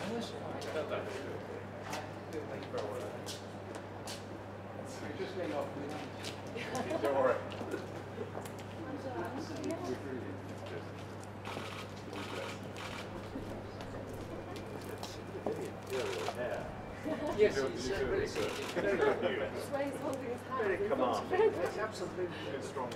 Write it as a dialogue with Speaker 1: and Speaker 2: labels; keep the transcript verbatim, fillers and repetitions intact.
Speaker 1: Don't worry.
Speaker 2: Yes, it's uh, really good. Very commanding. It's absolutely
Speaker 1: strong.